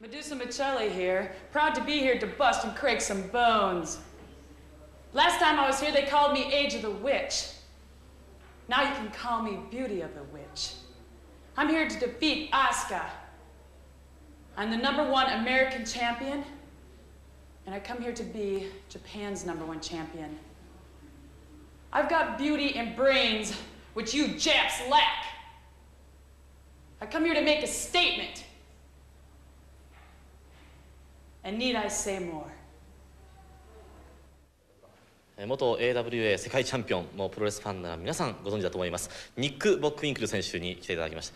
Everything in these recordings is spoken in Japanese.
Medusa Michelli here, proud to be here to bust and crack some bones. Last time I was here, they called me Age of the Witch. Now you can call me Beauty of the Witch. I'm here to defeat Asuka. I'm the #1 American champion, and I come here to be Japan's #1 champion. I've got beauty and brains, which you Japs lack. I come here to make a statement. And need I say more? 元 AWA 世界チャンピオン、もうプロレスファンなら皆さんご存知だと思います。ニック・ボックウィンクル選手に来ていただきました。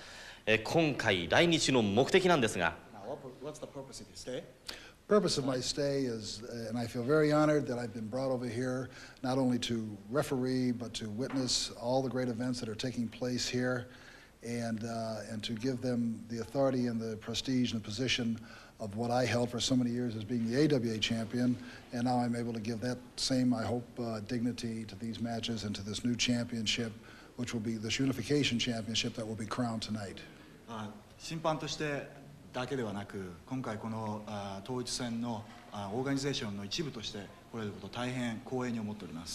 今回来日の目的なんですが。 What's the purpose of your stay? Purpose of my stay is, and I feel very honored that I've been brought over here not only to referee but to witness all the great events that are taking place here, and to give them the authority and the prestige and the position of what I held for so many years as being the AWA champion, and now I'm able to give that same, I hope, dignity to these matches and to this new championship, which will be this unification championship that will be crowned tonight. 審判としてだけではなく、今回この統一戦のオーガニゼーションの一部として来れることを大変光栄に思っております。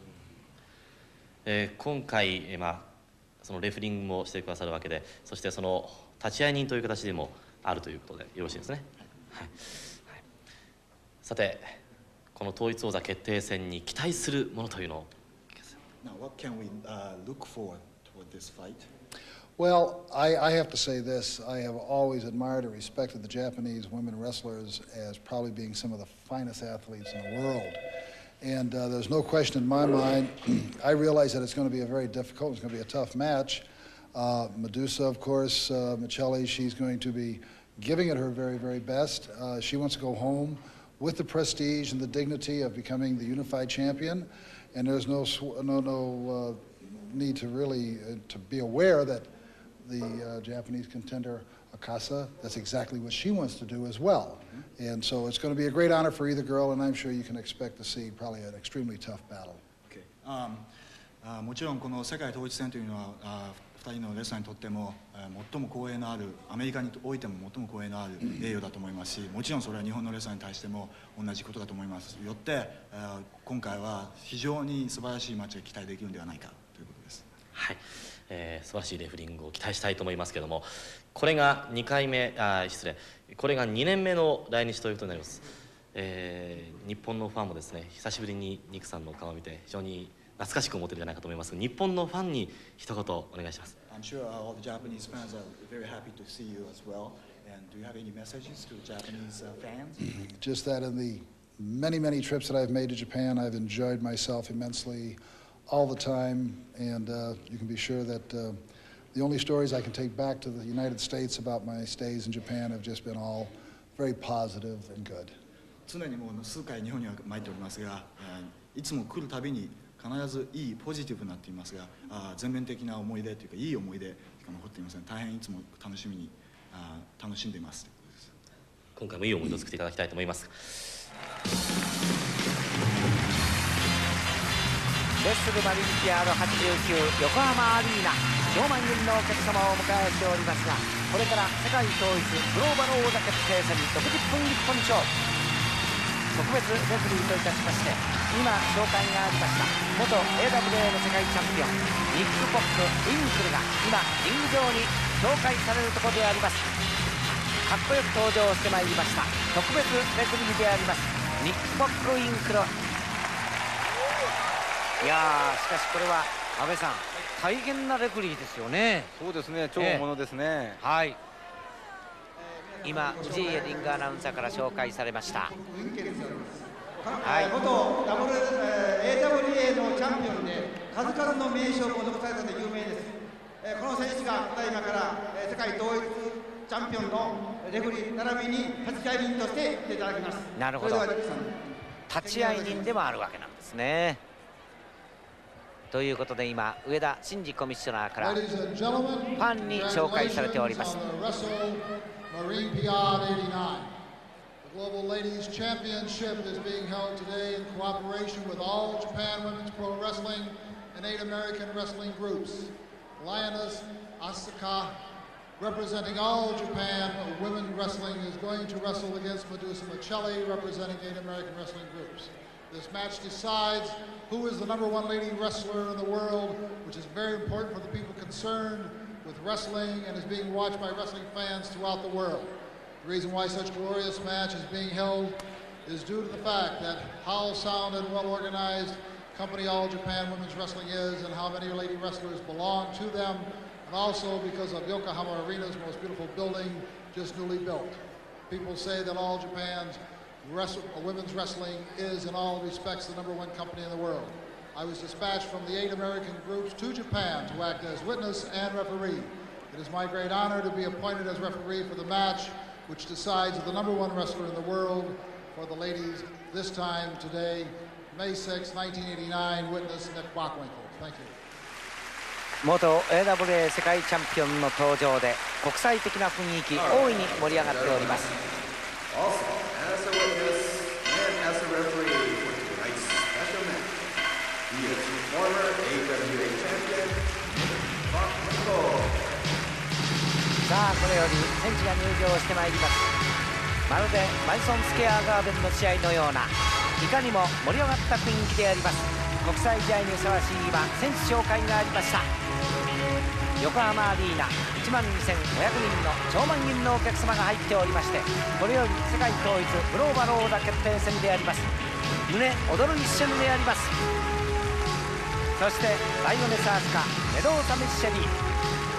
今回、そのレフェリングもしてくださるわけで、そしてその立会人という形でもあるということでよろしいですね。はい。さて、この統一王座決定戦に期待するものというのを。 Now, what can we look for toward this fight? Well, I have to say this. I have always admired and respected the Japanese women wrestlers as probably being some of the finest athletes in the world. And there's no question in my mind. I realize that it's going to be a very difficult, it's going to be a tough match. Medusa, of course, Michelli, she's going to be giving it her very, very best. She wants to go home with the prestige and the dignity of becoming the unified champion. And there's no need to really to be aware that the Japanese contender, Akasa, that's exactly what she wants to do as well. And so it's going to be a great honor for either girl, and I'm sure you can expect to see probably an extremely tough battle. Okay. もちろんこの世界統一戦というのは2人のレスラーにとっても最も光栄のある、アメリカにおいても最も光栄のある栄誉だと思いますし、もちろんそれは日本のレスラーに対しても同じことだと思います。よって今回は非常に素晴らしいマッチが期待できるんではないかということです。 はい。素晴らしいレフリングを期待したいと思いますけども、これが2回目、これが2年目の来日ということになります。日本のファンもですね、久しぶりにニックさんの顔を見て非常に懐かしく思ってるんじゃないかと思います。日本のファンに一言お願いします。 I'm sure all the Japanese fans are very happy to see you as well. And do you have any messages to Japanese fans? Just that in the many trips that I've made to Japan, I've enjoyed myself immensely all the time, and you can be sure that the only stories I can take back to the United States about my stays in Japan have just been all very positive and good. 常にもう数回日本には参っておりますが、いつも来るたびに必ずいいポジティブになっていますが、全面的な思い出というかいい思い出しか残っていません。大変いつも楽しみに楽しんでいますということです。 今回もいい思い出を作っていただきたいと思います。 レッスルマリンピアード89横浜アリーナ、4万人のお客様をお迎えしておりますが、これから世界統一グローバル王座決定戦60分一本勝負、特別レフリーといたしまして、今紹介がありました元 AWA の世界チャンピオンニック・ポック・ウィンクルが今リング上に紹介されるところであります。かっこよく登場してまいりました特別レフリーでありますニック・ポック・ウィンクル。いやー、しかしこれは安倍さん、大変なレフリーですよね。 そうですね、超大物ですね。 はい、今藤井リングアナウンサーから紹介されました。はい、 元AWA のチャンピオンで数々の名称も残されたので有名です。この選手がただいまから世界統一チャンピオンのレフリー並びに立会人として来ていただきます。 なるほど、立会人でもあるわけなんですね。ということで今上田真二コミッショナーからファンに紹介されております。 The Global Ladies Championship is being held today in cooperation with All Japan Women's Pro Wrestling and 8 American wrestling groups. Lioness Asuka representing all Japan women wrestling, is going to wrestle against Medusa Michelli, representing Native American wrestling groups. This match decides who is the #1 lady wrestler in the world, which is very important for the people concerned with wrestling and is being watched by wrestling fans throughout the world. The reason why such glorious match is being held is due to the fact that how sound and well organized company All Japan Women's Wrestling is and how many lady wrestlers belong to them, and also because of Yokohama Arena's most beautiful building just newly built. People say that All Japan's women's wrestling is in all respects the #1 company in the world. I was dispatched from the 8 American groups to Japan to act as witness and referee. It is my great honor to be appointed as referee for the match which decides the #1 wrestler in the world for the ladies this time today, May 6, 1989, witness Nick Bockwinkel. Thank you. 元 AWA 世界チャンピオンの登場で国際的な雰囲気大いに盛り上がっております。さあこれより選手が入場してまいります。まるでマイソンスケアガーデンの試合のようないかにも盛り上がった雰囲気であります。国際試合にふさわしい今選手紹介がありました。横浜アリーナ1万2500人の超満員のお客様が入っておりまして、これより世界統一グローバル王座決定戦であります。胸躍る一瞬であります。そしてバイオネス・アスカ、メドーサ・メッシェリー、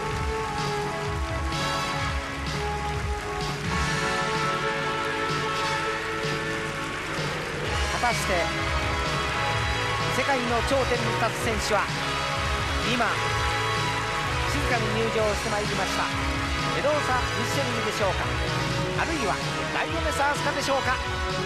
果たして世界の頂点に立つ選手は今静かに入場してまいりました。メドーサ・ミッシェリーでしょうか、あるいはバイオネス・アスカでしょうか。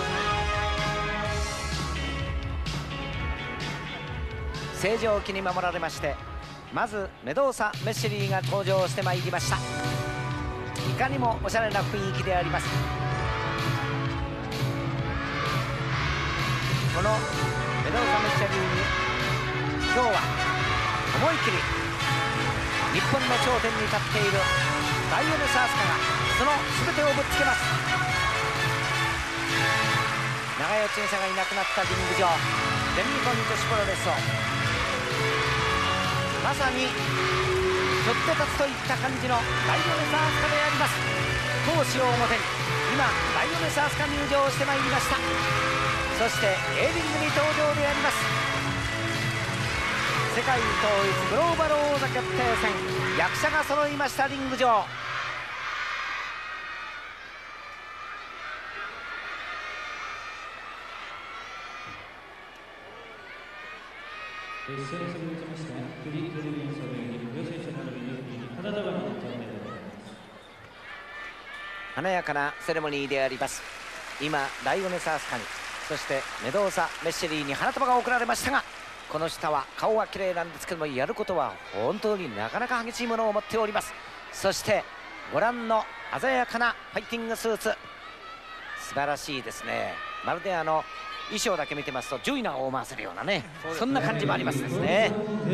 正常期に守られまして、まずメドーサ・メッシェリーが登場してまいりました。いかにもおしゃれな雰囲気であります。このメドーサ・メッシェリーに今日は思い切り日本の頂点に立っているバイオネス・アスカがその全てをぶつけます。長与千沙がいなくなったリング上、全日本女子プロレスをまさに背負って立つといった感じのバイオネス・アスカであります。闘志を表に今バイオネス・アスカ入場してまいりました。そして A リングに登場であります。世界統一グローバル王座決定戦、役者が揃いましたリング上。華やかなセレモニーであります。今バイオネス・アスカに、そしてメドーサ・メッシェリーに花束が贈られましたが、この下は顔は綺麗なんですけども、やることは本当になかなか激しいものを持っております。そしてご覧の鮮やかなファイティングスーツ、素晴らしいですね。まるで衣装だけ見てますとジョイナーを回せるようなね、そんな感じもありますですね。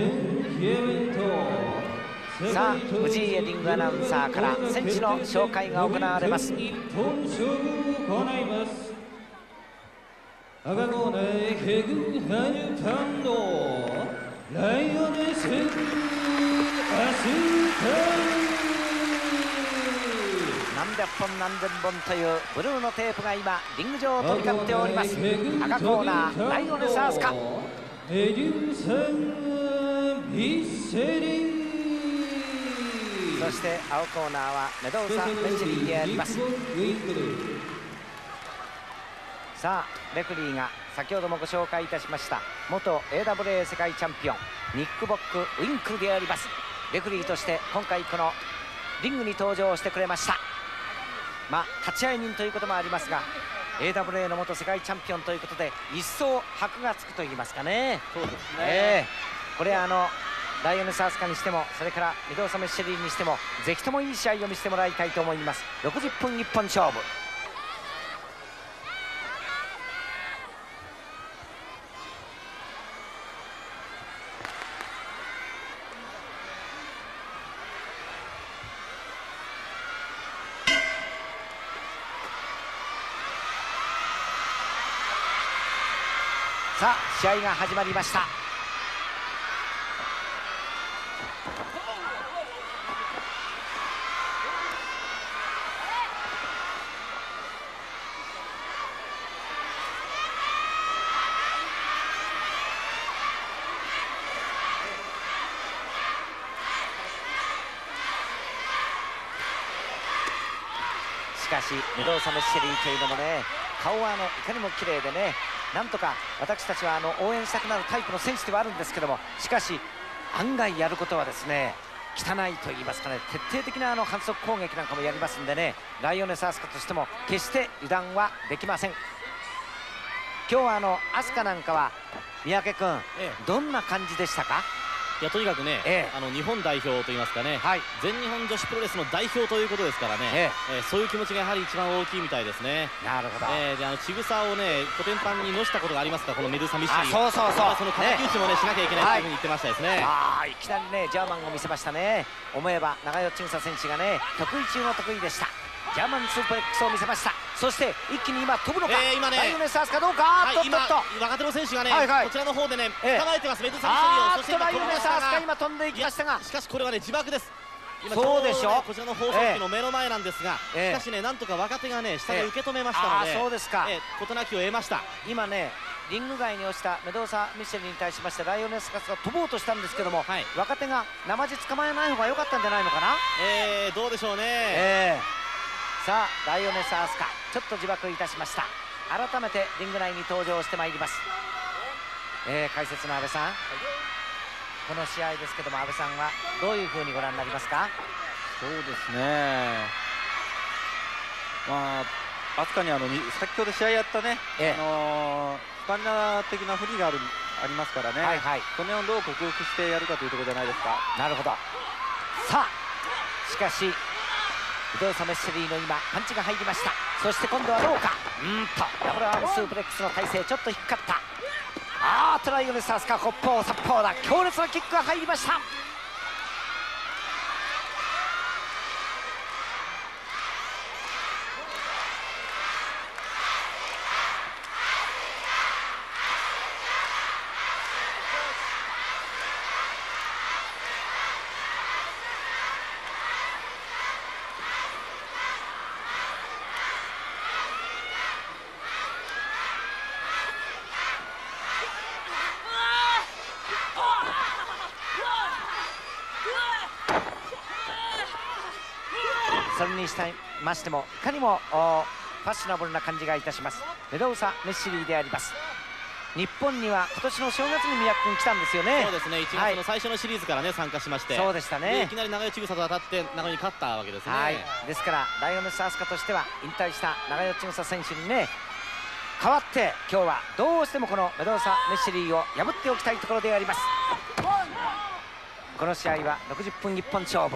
さあ藤井エディングアナウンサーから選手の紹介が行われます。 赤コーナーヘグハニュパンドライオネス・アスカ、 何百本何千本というブルーのテープが今リング上を飛び交っております。赤コーナーライオネス・アスカ、 エデュンサン・ミッセリン、 そして青コーナーはメドーサ・メッシェリーであります。さあレフェリーが先ほどもご紹介いたしました元 AWA 世界チャンピオンニック・ボック・ウィンクルであります。レフェリーとして今回このリングに登場してくれました。立会人ということもありますが AWA の元世界チャンピオンということで一層箔がつくといいますかね。そうですね、これライオネス・アスカにしても、それからメドーサ・メッシェリーにしてもぜひともいい試合を見せてもらいたいと思います。60分一本勝負。 さあ試合が始まりました。しかしメドーサ・メッシェリーというのもね、顔はいかにも綺麗でね、なんとか私たちは応援したくなるタイプの選手ではあるんですけども、しかし案外やることはですね、汚いと言いますかね、徹底的な反則攻撃なんかもやりますんでね、ライオネス・アスカとしても決して油断はできません。今日はアスカなんかは三宅君、どんな感じでしたか？ いやとにかくね、日本代表といいますかね、全日本女子プロレスの代表ということですからね、そういう気持ちがやはり一番大きいみたいですね。 なるほど。 でちぐさをねコテンパンにのしたことがありますか、このメドゥーサ・ミッシェリー。 そうそうそう、 その敵討ちもねしなきゃいけないというふうに言ってましたですね。 いきなりねジャーマンを見せましたね。思えば長与千草選手がね得意中の得意でした。ジャーマンスープレックスを見せました。そして一気に今飛ぶのか、 今ねライオネス・アスカどうか、 今若手の選手がね、こちらの方でね捕まえてます、メドゥーサ・ミッシェリーを。そしてライオネス・アスカ今飛んでいきましたが、 しかしこれはね自爆です。 そうでしょ、 こちらの放送機の目の前なんですが、しかしねなんとか若手がね下で受け止めましたので、 そうですか、 事なきを得ました。 今ねリング外に落ちたメドーサ・ミッシェリーに対しましてライオネス・アスカが飛ぼうとしたんですけども、若手が生地捕まえない方が良かったんじゃないのかな。 どうでしょうね。 さあライオネス・アスカちょっと自爆いたしました。改めてリング内に登場してまいります。解説の阿部さん、この試合ですけども阿部さんはどういうふうにご覧になりますか？ そうですね、アスカに先ほど試合やったね、スタミナ的な不利がありますからね、その辺をどう克服してやるかというところじゃないですか。 なるほど。さあしかしメドーサ・メッシェリーの今パンチが入りました。そして今度はどうか、ダブルアームスープレックスの体勢ちょっと引っかかった。ライオネス・アスカ北方殺法だ、強烈なキックが入りました。それにしてましてもいかにもファッショナブルな感じがいたしますメドーサ・メッシェリーであります。日本には今年の正月に宮君来たんですよね。 そうですね、1月の最初のシリーズからね参加しまして、 そうでしたね。 いきなり長与千草と当たって長与に勝ったわけですね。 ですからライオネス・アスカとしては引退した長与千草選手にね代わって今日はどうしてもこのメドーサ・メッシェリーを破っておきたいところであります。この試合は60分一本勝負。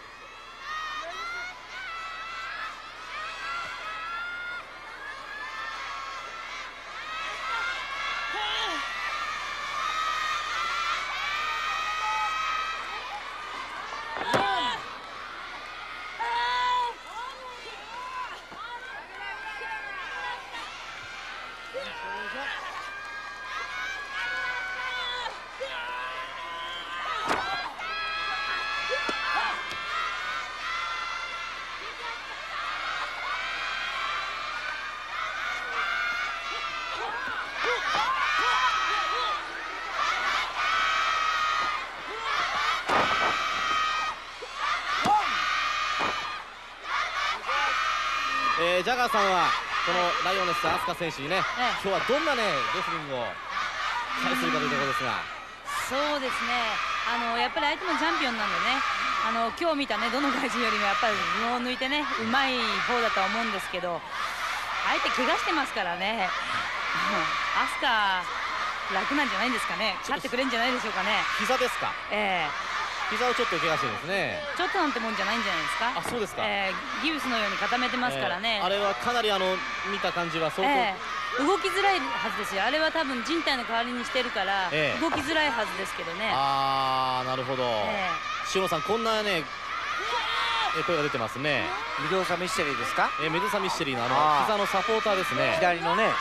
ジャガーさんはこのライオネス・アスカ選手にね、今日はどんなねレスリングを期待するかというところですが。 そうですね、やっぱり相手もチャンピオンなんでね、今日見たねどの外人よりもやっぱり身を抜いてねうまい方だとは思うんですけど、相手怪我してますからねアスカ楽なんじゃないんですかね。勝ってくれるんじゃないでしょうかね。 膝ですか。膝をちょっと怪我してるんですね。 ちょっとなんてもんじゃないんじゃないですか。 あ、そうですか。 ギブスのように固めてますからね。 あれはかなり見た感じは相当、 動きづらいはずですよ。あれは多分人体の代わりにしてるから、動きづらいはずですけどね。 ああ、なるほど。塩野さん、こんなね声が出てますね。 メドーサ・ミッシェリーですか。 メドゥーサ・ミッシェリーの膝のサポーターですね。 左のね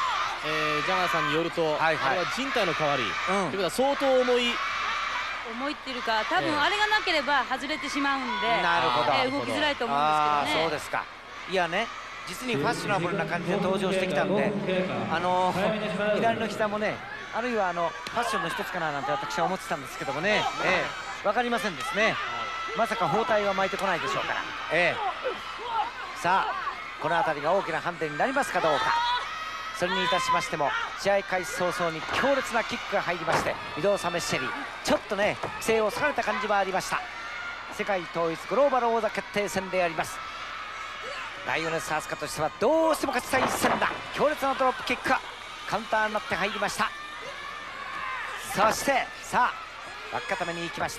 ジャガーさんによると、あれは人体の代わり、ということは相当重いっていうか、多分あれがなければ外れてしまうんで、 なるほど、 動きづらいと思うんですけどね。 そうですか。いやね、実にファッショナブルな感じで登場してきたんで、左の膝もね、あるいはファッションの一つかななんて私は思ってたんですけどもね、分かりませんですね。まさか包帯は巻いてこないでしょうから、さあこの辺りが大きなハンデになりますかどうか。それにいたしましても、試合開始早々に強烈なキックが入りまして、ミドーサ・メッシェリー、ちょっとね規制を解かれた感じはありました。世界統一グローバル王座決定戦であります。ライオネス・アスカとしてはどうしても勝ちたい一戦だ。強烈なドロップキック、カウンターになって入りました。そしてさあ脇固めに行きました。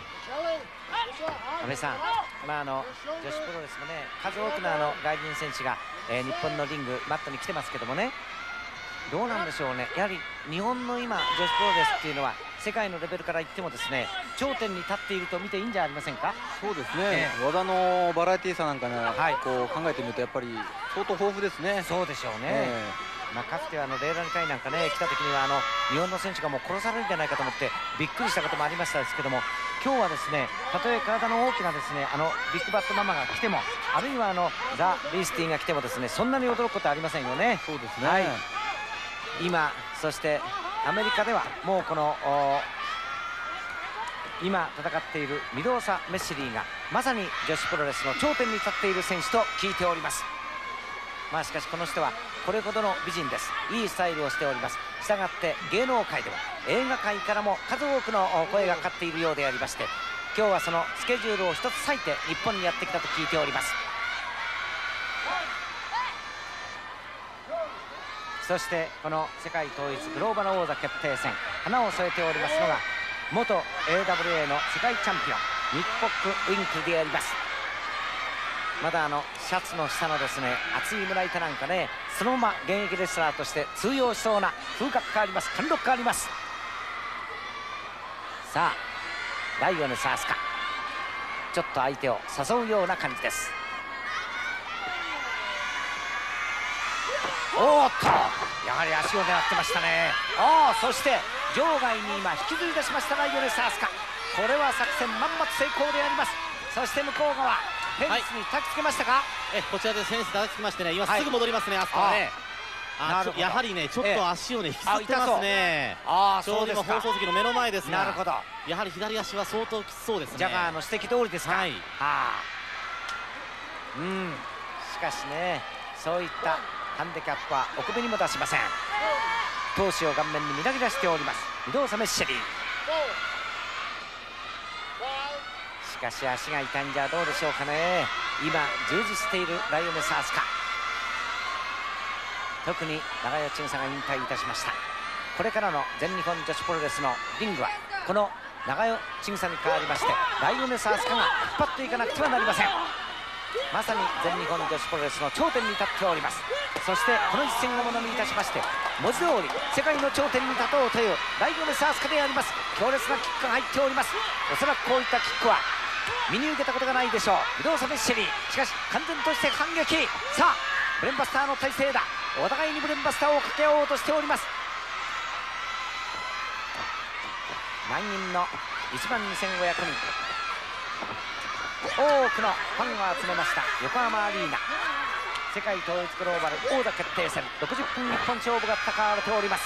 安倍さん、女子プロレスもね、数多くの外人選手が、日本のリングマットに来てますけどもね、どうなんでしょうね。やはり日本の今女子プロレスっていうのは世界のレベルから言ってもですね、頂点に立っていると見ていいんじゃありませんか。 そうですね、技のバラエティーさなんかね、こう考えてみるとやっぱり相当豊富ですね。 そうでしょうね、かつてはレーラ2回なんかね来た時には日本の選手がもう殺されるんじゃないかと思ってびっくりしたこともありましたですけども、今日はですね、たとえ体の大きなですねビッグバットママが来ても、あるいはザ・ビースティが来てもですね、そんなに驚くことはありませんよね。 そうですね、 今そしてアメリカではもうこの今戦っているミドーサ・メッシリーがまさに女子プロレスの頂点に立っている選手と聞いております。しかしこの人はこれほどの美人です。いいスタイルをしております。したがって芸能界では映画界からも数多くの声がかかっているようでありまして、今日はそのスケジュールを一つ割いて日本にやってきたと聞いております。そしてこの世界統一グローバル王座決定戦、花を添えておりますのが元 AWA の世界チャンピオンニック・ポック・ウィンクルであります。まだシャツの下のですね厚い胸板なんかね、そのまま現役レスラーとして通用しそうな風格があります。貫禄があります。さあライオネス・アスカ、ちょっと相手を誘うような感じです。おっと、やはり足を狙ってましたね。そして場外に今引きずり出しましたライオネス・アスカ。これは作戦満末成功であります。そして向こう側フェンスに焚きつけましたか。 こちらでフェンス叩きつけましてね、今すぐ戻りますね、アスカはね。やはりねちょっと足をね引きずってますね。ちょうど今放送席の目の前ですが、 なるほど、 やはり左足は相当きつそうですね。 ジャガーの指摘通りですか。しかしね、そういったハンデキャップは奥目にも出しません。闘志を顔面にみなぎらしておりますミドーサ・メッシェリー。しかし足が痛いんじゃどうでしょうかね。今充実しているライオネス・アスカ、特に長与千草が引退いたしました。これからの全日本女子プロレスのリングはこの長与千草に代わりましてライオネス・アスカが引っ張っていかなくてはなりません。まさに全日本女子プロレスの頂点に立っております。そしてこの一戦をものにいたしまして、文字通り世界の頂点に立とうというライオネス・アスカであります。強烈なキックが入っております。おそらくこういったキックは見に受けたことがないでしょうミドーサ・メッシェリー。しかし完全として反撃。さあブレンバスターの体勢だ。お互いにブレンバスターを掛け合おうとしております。満員の12500人、多くのファンを集めました横浜アリーナ。世界統一グローバル王座決定戦60分日本勝負が戦われております。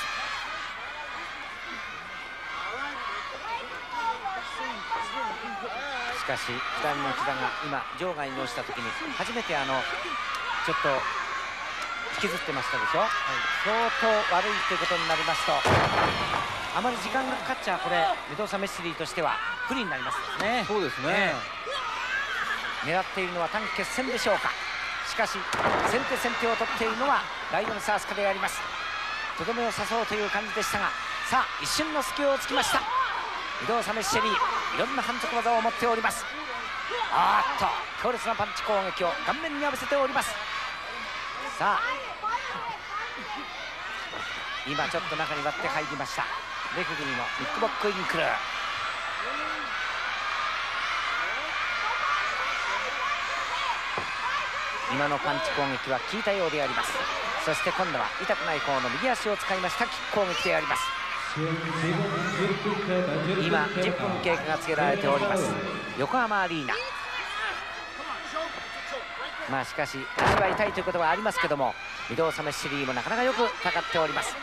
しかし左の膝が今場外に落ちた時に初めてちょっと引きずってましたでしょ、相当悪いということになりますと、あまり時間がかかっちゃこれミドーサ・メッシリーとしては不利になりますね。 そうですね、 狙っているのは短期決戦でしょうか。しかし先手を取っているのはライオネス・アスカであります。とどめを刺そうという感じでしたが、さあ一瞬の隙をつきましたミドーサ・メッシェリー。いろんな反則技を持っております。強烈なパンチ攻撃を顔面に浴びせております。さあ今ちょっと中に割って入りましたレフェリーのニック・ボック・インクル。今のパンチ攻撃は効いたようであります。 そして今度は痛くない方の右足を使いましたキック攻撃であります。今10分経過がつけられております横浜アリーナ。まあしかし足は痛いということはありますけども、御堂サメッシリーもなかなかよくかかっております。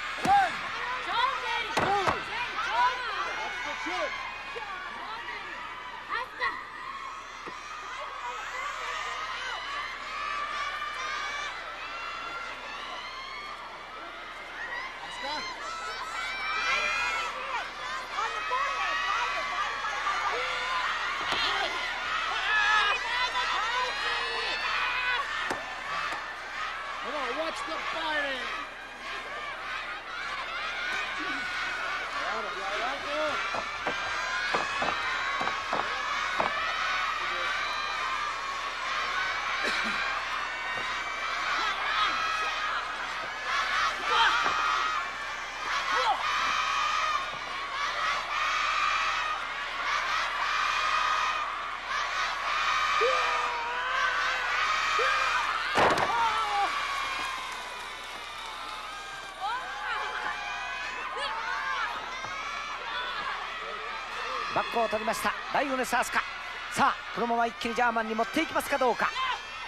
バックを取りましたライオネス・アスカ。さあこのまま一気にジャーマンに持っていきますかどうか。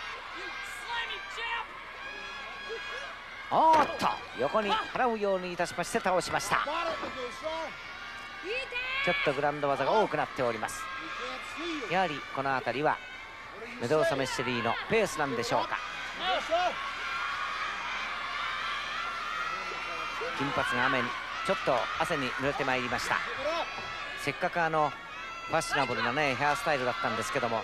おーっと横に払うようにいたしまして倒しました。ちょっとグランド技が多くなっております。やはりこの辺りはメドーサメッシェリーのペースなんでしょうか。金髪が雨にちょっと汗に濡れてまいりました。せっかくファッショナブルなねヘアスタイルだったんですけども、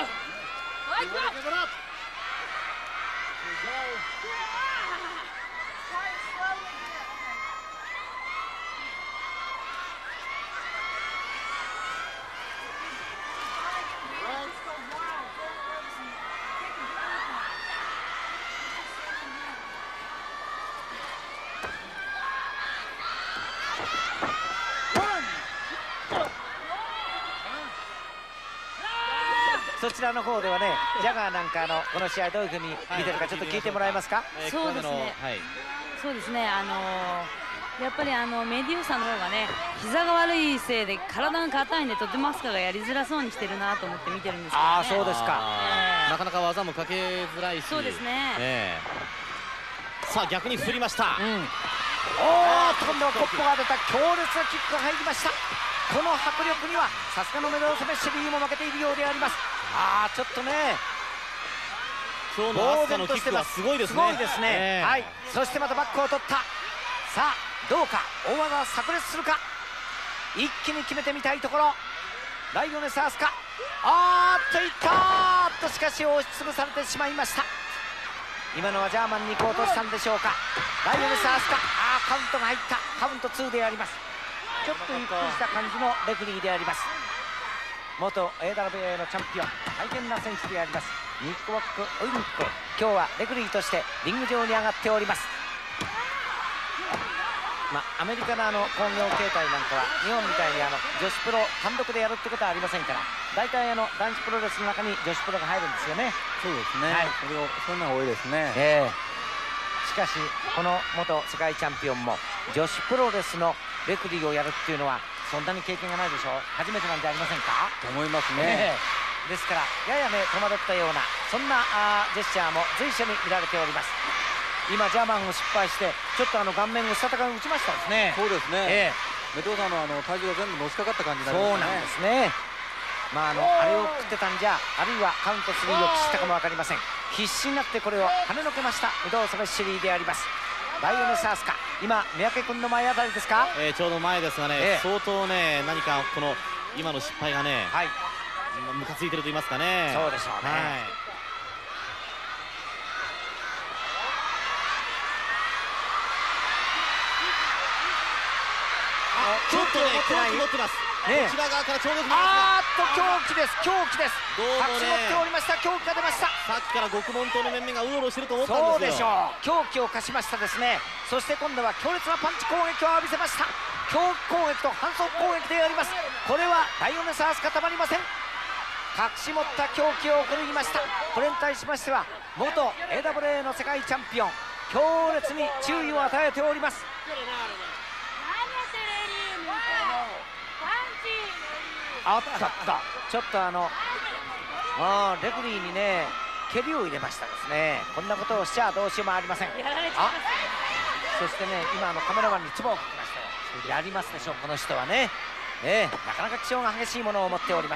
そちらの方ではねジャガーなんかこの試合どういうふうに見てるかちょっと聞いてもらえますか。 そうですね、そうですね、やっぱりメデューサの方がね膝が悪いせいで体が硬いんでとてもアスカがやりづらそうにしてるなと思って見てるんですけどね。ああそうですか、 なかなか技もかけづらいし。 そうですね、 さあ逆に振りました、 おーっと今度はコップが出た強烈なキックが入りました。この迫力にはさすがのメドーサメッシェリーも負けているようであります。ああちょっとね今日のアスカのキックはすごいですね。 すごいですね、はい。そしてまたバックを取った。さあどうか大技炸裂するか。一気に決めてみたいところ。ライオネス・アスカ、あーっといったーっとしかし押しつぶされてしまいました。今のはジャーマンに行こうとしたんでしょうか。ライオネス・アスカ、カウントが入った。カウント2であります。ちょっとゆっくりした感じのレフリーであります。元 AWA のチャンピオン、大変な選手でありますニック・ウォック・ウィンク、今日はレフリーとしてリング上に上がっております。アメリカの工業形態なんかは日本みたいに女子プロ単独でやるってことはありませんから、大体男子プロレスの中に女子プロが入るんですよね。 そうですね、はい、そんなの多いですね。 しかしこの元世界チャンピオンも女子プロレスのレフリーをやるっていうのはそんなに経験がないでしょう。初めてなんじゃありませんかと思いますね。 ですからややね戸惑ったようなそんなジェスチャーも随所に見られております。今ジャーマンを失敗してちょっと顔面をしたたかに打ちましたですね。 そうですね、メドーサの体重が全部のしかかった感じになりましたね。そうなんですね。あれを食ってたんじゃ、あるいはカウント3を喫したかも分かりません。必死になってこれを跳ねのけましたメドーサメッシェリーであります。ライオネス・アスカ、今三宅君の前あたりですか。 ちょうど前ですがね、相当ね何かこの今の失敗がね、ムカついてると言いますかね。 そうでしょうね、 ちょっとね狂気持ってます。こちら側からちょうど狂気です、狂気です。 どうもね隠し持っておりました。狂気が出ました。 さっきから極門島の面々がうろうろしてると思ったんですよ。 そうでしょう、狂気を貸しましたですね。そして今度は強烈なパンチ攻撃を浴びせました。狂気攻撃と反則攻撃であります。これはライオネス・アスカたまりません。隠し持った狂気を送りました。これに対しましては元 AWA の世界チャンピオン、 強烈に注意を与えております。あったちょっとレフェリーにね蹴りを入れましたですね。こんなことをしちゃどうしようもありません。そしてね今カメラマンに唾をかけましたよ。やりますでしょうこの人はね。なかなか気性が激しいものを持っております。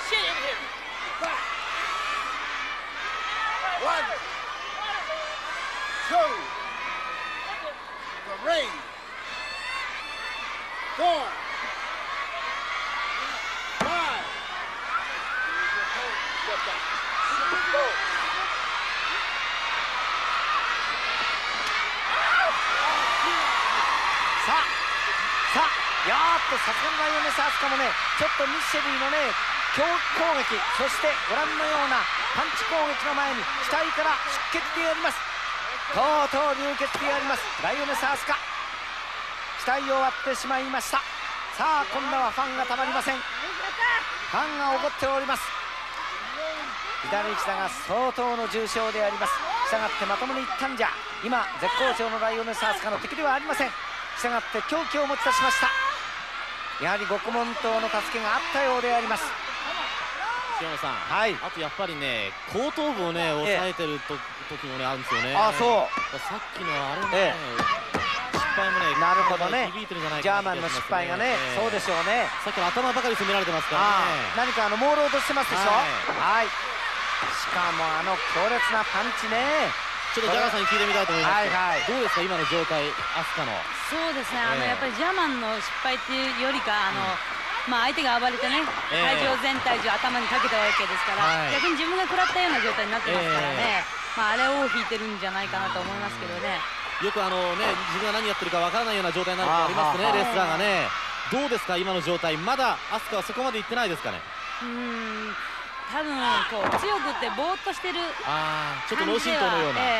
さすがのライオネス・アスカもねちょっとミッシェリーのね強攻撃、そしてご覧のようなパンチ攻撃の前に額から出血であります。とうとう流血でありますライオネス・アスカ。額を割ってしまいました。さあ今度はファンがたまりません。ファンが怒っております。左膝が相当の重傷であります。したがってまともにいったんじゃ今絶好調のライオネス・アスカの敵ではありません。したがって狂気を持ち出しました。やはり獄門島の助けがあったようであります。 塩野さん、あとやっぱりね後頭部をね押さえてる時もねあるんですよね。そうさっきのあれもね、失敗もねなるほどね響いてるんじゃないジャかなーマンの失敗がね、そうでしょうね。 さっきの頭ばかり攻められてますからね。 何か朦朧としてますでしょ。しかも強烈なパンチね。 ちょっとジャガーさんに聞いてみたいと思います。どうですか今の状態アスカの。 そうですねやっぱりジャーマンの失敗っていうよりか相手が暴れてね体重全体重頭にかけたわけですから、逆に自分が食らったような状態になってますからね、あれを引いてるんじゃないかなと思いますけどね。 よく自分が何やってるかわからないような状態になることありますねレスラーがね。どうですか今の状態。まだアスカはそこまでいってないですかね。 多分強くってぼーっとしてるちょっと脳震盪のような。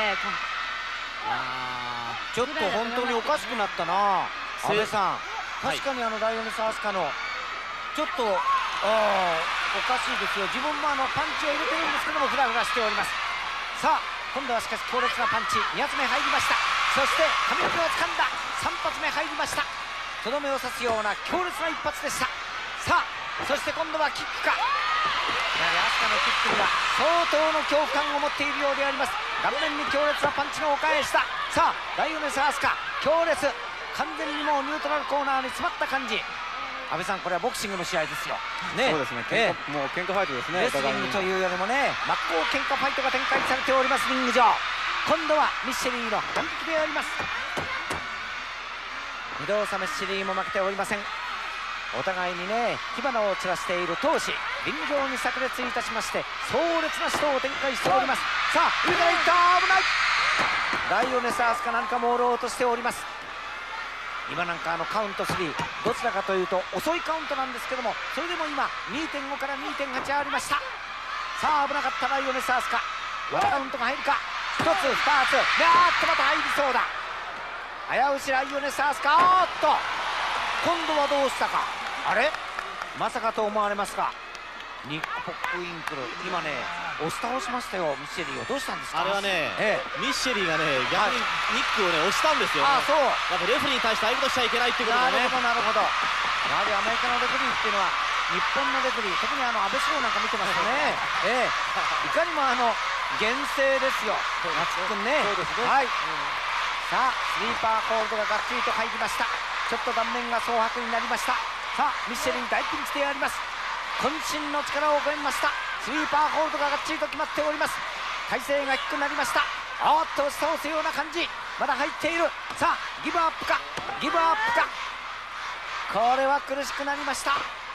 ちょっと本当におかしくなったな阿部さん。確かにライオネス・アスカのちょっとおかしいですよ。自分もパンチを入れてるんですけどもフラフラしております。さあ今度はしかし強烈なパンチ2発目入りました。そして髪の毛を掴んだ3発目入りました。とどめを刺すような強烈な一発でした。さあそして今度はキックか。やはりアスカのキックには相当の恐怖感を持っているようであります。顔面に強烈なパンチのお返しだ。さあライオネス・アスカ強烈、完全にもうニュートラルコーナーに詰まった感じ。阿部さんこれはボクシングの試合ですよね。 そうですねもう喧嘩ファイトですね。 レスリングというよりもね真っ向喧嘩ファイトが展開されておりますリング上。今度はミッシェリーの反撃であります。2度差ミッシェリーも負けておりません。お互いにね火花を散らしている闘志リング上に炸裂いたしまして壮烈な死闘を展開しております。さあ上からいった危ない。ライオネス・アスカなんか朦朧としております。今なんかカウント3どちらかというと遅いカウントなんですけどもそれでも今 2.5 から 2.8 ありました。さあ危なかったライオネス・アスカ。またカウントが入るか。1つ2つまた入りそうだ。危うしライオネス・アスカ。今度はどうしたか。あれまさかと思われますがニック・ポップインクル今ね押し倒しましたよミッシェリーを。どうしたんですか。 あれはね、ミッシェリーがね逆にニックをね押したんですよね。 そうやっぱレフェリーに対してああいうことしちゃいけないってことでね。 なるほどやはりアメリカのレフェリーっていうのは日本のレフェリー特に安倍翔なんか見てますとねいかにも厳正ですよ夏君ね。さあスリーパーホールドががっちりと入りました。ちょっと顔面が蒼白になりました。さあミッシェリー大ピンチであります。渾身の力を超えました。スリーパーホールドががっちりと決まっております。体勢が低くなりました。押し倒すような感じまだ入っている。さあギブアップかギブアップか。これは苦しくなりました。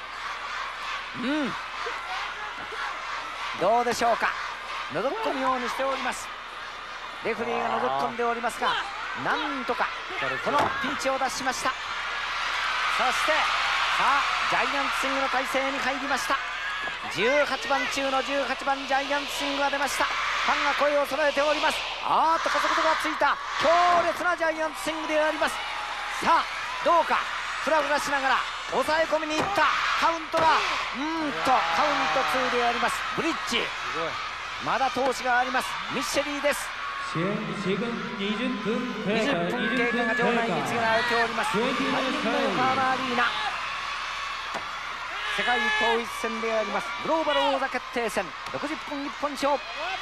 どうでしょうか。覗き込むようにしております。レフェリーが覗き込んでおりますがなんとかこのピンチを脱しました。そしてさあジャイアンツスイングの体勢に入りました。18番中の18番ジャイアンツスイングが出ました。ファンが声を揃えております。加速度がついた強烈なジャイアンツスイングであります。さあどうかフラフラしながら抑え込みにいったカウントがカウント2であります。ブリッジまだ闘志がありますミッシェリーです。 20分経過が場内に告げられております。 横浜アリーナ、世界統一戦でありますグローバル王座決定戦60分一本勝負。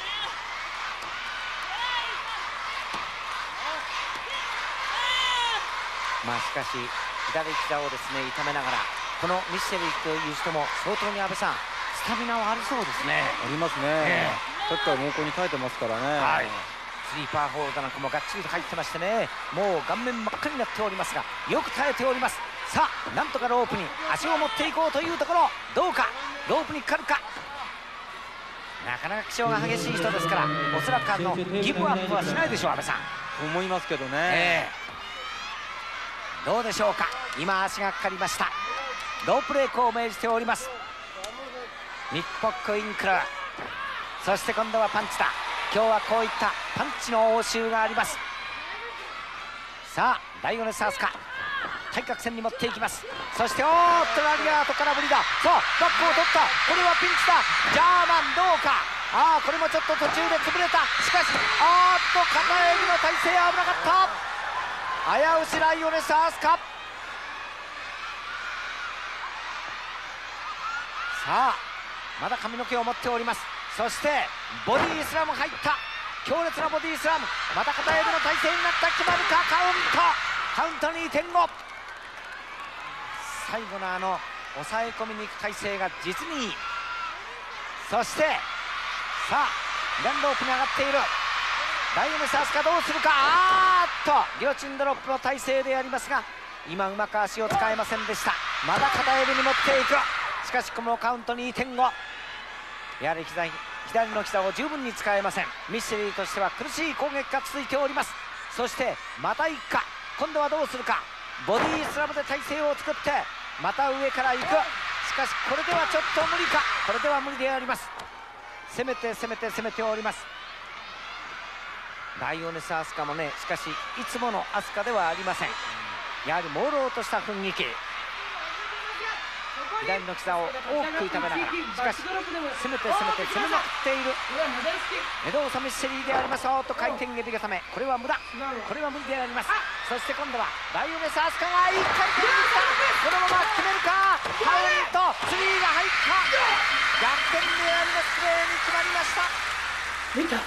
まあしかし左膝をですね痛めながら、このミッシェリーという人も相当に安倍さんスタミナはありそうですね。 ありますね。さっきから猛攻に耐えてますからね。 はい、スリーパーホールドなんかもがっちりと入ってましてね、もう顔面真っ赤になっておりますがよく耐えております。さあなんとかロープに足を持っていこうというところ、どうかロープにかかるか。なかなか気性が激しい人ですから、おそらくギブアップはしないでしょう安倍さん。 と思いますけどね。 どうでしょうか。今足がかかりました。ロープレイクを命じております。ニッポックインクル、そして今度はパンチだ。今日はこういったパンチの応酬があります。さあダイゴネスアスカ対角線に持っていきます。そしておーっとラリアート空振りだ。さあバックを取った。これはピンチだ。ジャーマンどうか。これもちょっと途中で潰れた。しかし片襟の体勢危なかった。危うしライオネスアスカ。さあまだ髪の毛を持っております。そしてボディスラム入った。強烈なボディスラム、また片襟の体勢になった。決まるか。カウント 2.5。 最後の抑え込みに行く体勢が実にいい。そしてさあランロープに上がっているライオネスアスカ、どうするか。ギロチンドロップの体勢でありますが、今うまく足を使えませんでした。まだ片襟に持っていく。しかしこのカウント 2.5。 やはり左の膝を十分に使えません。ミッシェリーとしては苦しい攻撃が続いております。そしてまた行くか。今度はどうするか。ボディスラムで体勢を作ってまた上から行く。しかしこれではちょっと無理か。これでは無理であります。攻めております。ライオネスアスカもね、しかしいつものアスカではありません。やはり朦朧とした雰囲気。左の膝を大きく痛めながら、しかし攻めまくっているメドーサ・ミッシェリーであります。回転エビ固め、これは無駄。これは無理であります。そして今度はライオネスアスカが1回転にした。このまま決めるか。カウント3が入った。逆転であります。プレーに決まりました。 見た？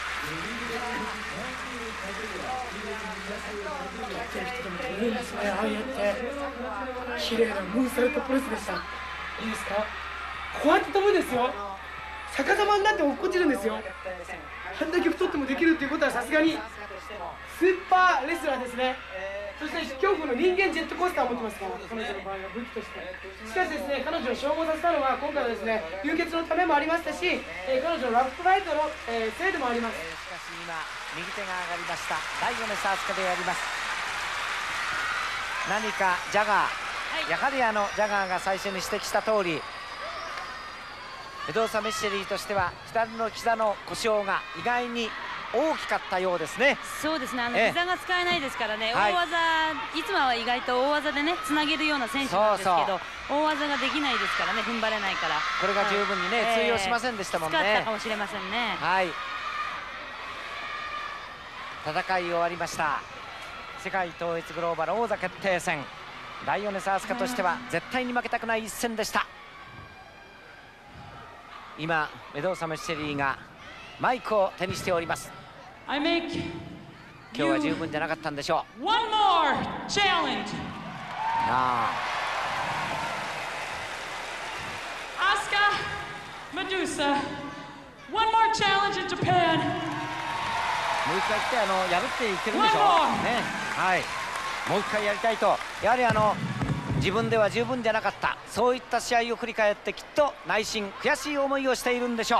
いいですね、ああやって綺麗なムーンサルトプレスでした。いいですか。こうやって飛ぶんですよ。逆さまになって落っこちるんですよ。あんだけ太ってもできるっていうことはさすがにスーパーレスラーですね。そして恐怖の人間ジェットコースターを持ってますから、彼女の場合は武器として。しかしですね、彼女を消耗させたのは今回はですね、流血のためもありましたし、彼女のラップライトの、せいでもあります。 しかし今右手が上がりました。ライオネスアスカであります。何かジャガー、やはりジャガーが最初に指摘した通り、メドーサ・ミッシェリーとしては左の膝の故障が意外に大きかったようですね。 そうですね、膝が使えないですからね、大技、いつもは意外と大技でねつなげるような選手なんですけど、大技ができないですからね、踏ん張れないから、 これが十分にね、通用しませんでしたもんね。 使ったかもしれませんね。 はい、戦い終わりました。世界統一グローバル王座決定戦、ライオネスアスカとしては絶対に負けたくない一戦でした。今メドーサ・ミッシェリーがマイクを手にしております。今日は十分じゃなかったんでしょう。 One more challenge. Asuka, Medusa, one more challenge in Japan. もう一回来て破っていけるんでしょうね。はい、もう一回やりたいと、やはり自分では十分じゃなかった、そういった試合を振り返ってきっと内心悔しい思いをしているんでしょう。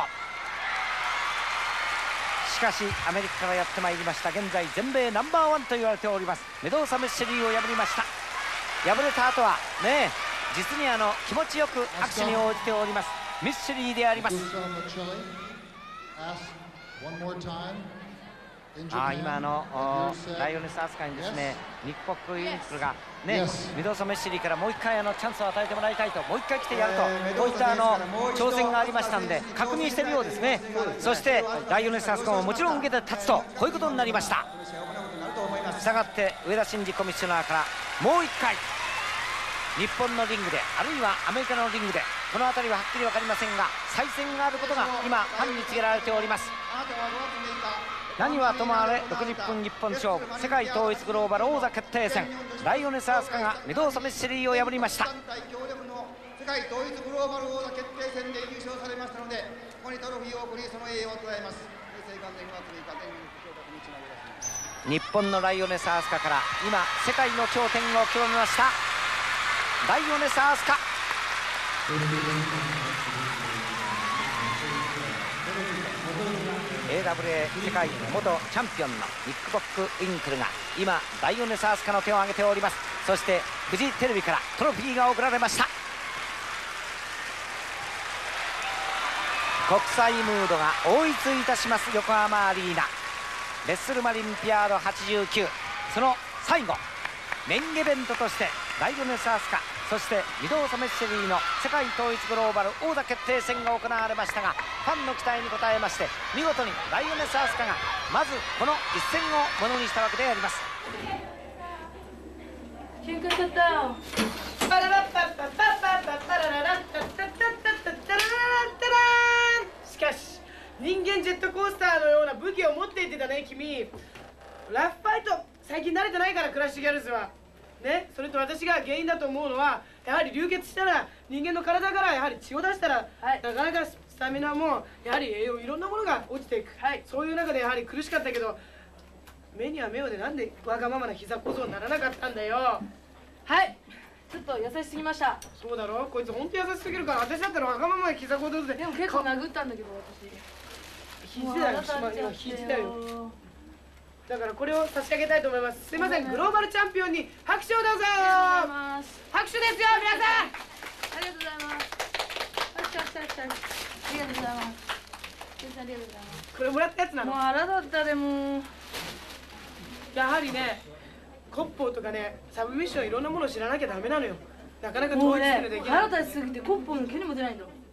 しかしアメリカからやってまいりました、現在全米ナンバーワンと言われておりますメドーサ・ミッシェリーを破りました。敗れた後はね、実に気持ちよく握手に応じておりますミッシェリーであります。 今ライオネス・アスカにですね、ニック・ポック・インクルがね、ミドソ・メッシリーからもう1回チャンスを与えてもらいたいと、もう1回来てやると、こういった挑戦がありましたんで、確認しているようですね。そしてライオネス・アスカももちろん受けて立つと、こういうことになりました。したがって上田晋二コミッショナーからもう1回日本のリングで、あるいはアメリカのリングで、この辺りははっきり分かりませんが、再戦があることが今ファンに告げられております。何はともあれ60分日本勝負、世界統一グローバル王座決定戦、ライオネス・アスカがメドーサ・メッシェリーを破りました。 世界統一グローバル王座決定戦で優勝されましたので、ここにトロフィーを送り、その栄誉を伝えます。 日本のライオネス・アスカから今世界の頂点を極めましたライオネス・アスカ。AWA 世界元チャンピオンのニック・ポック・インクルが今ライオネス・アスカの手を挙げております。そしてフジテレビからトロフィーが贈られました。国際ムードが追いついたします横浜アリーナ。レッスルマリンピアード89、その最後メインイベントとしてライオネス・アスカ、そしてミドーサ・メッシェリーの世界統一グローバル王座決定戦が行われましたが、ファンの期待に応えまして見事にライオネス・アスカがまずこの一戦をものにしたわけであります。 しかし人間ジェットコースターのような武器を持っていてたね君。ラフファイト最近慣れてないから、クラッシュギャルズはね。それと私が原因だと思うのは、やはり流血したら人間の体からやはり血を出したら、なかなかスタミナもやはり栄養いろんなものが落ちていく、そういう中でやはり苦しかったけど、目には目をでなんでわがままな膝小僧にならなかったんだよ。 はい、ちょっと優しすぎました。 そうだろ、こいつ本当優しすぎるから、私だったらわがままな膝小僧で。 でも結構殴ったんだけど私。 肘だよ、今肘だよ。だからこれを差し上げたいと思います。すいません、グローバルチャンピオンに拍手をどうぞ。拍手ですよ皆さん。 ありがとうございます。拍手。ありがとうございます。ありがとうございます。 これもらったやつなの。 もう腹だったでも。 やはりね、コッポーとかね、サブミッションいろんなものを知らなきゃダメなのよ。なかなかもう統一するのできない。 腹立ちすぎてコッポーの毛にも出ないんだもん。